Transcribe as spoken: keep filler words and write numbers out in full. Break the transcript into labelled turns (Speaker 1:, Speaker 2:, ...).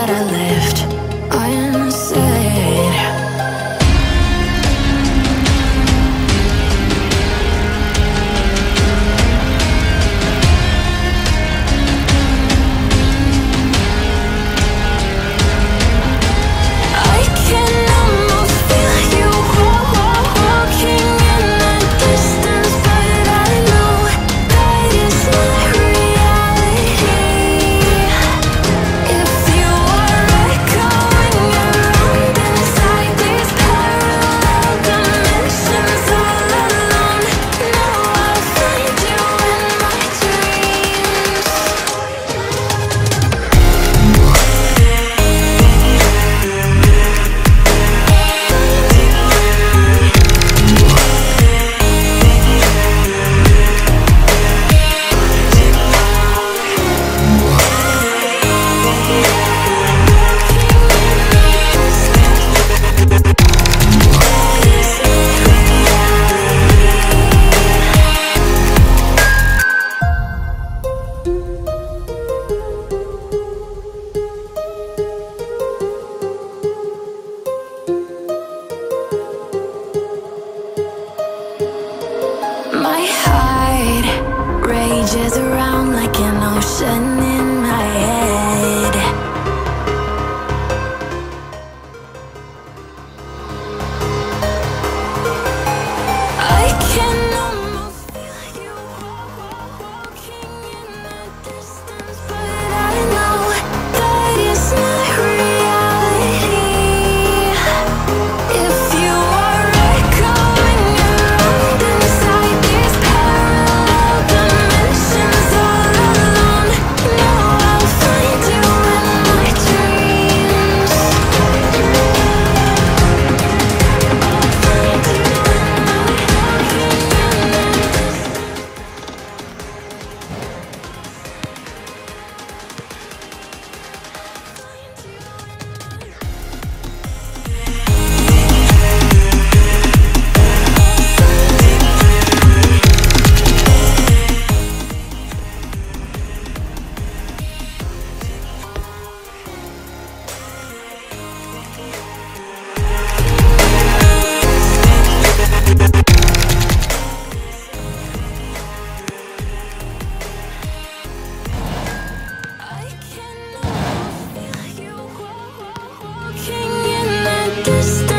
Speaker 1: that I left unsaid. My heart rages around like an ocean in my head. I can almost feel you walking in the distance, but I know that it's not reality. If you are echoing around inside these parallel dimensions all alone, know I'll find you in my dreams. I'll find you in my walking in I can almost feel you walking in the distance.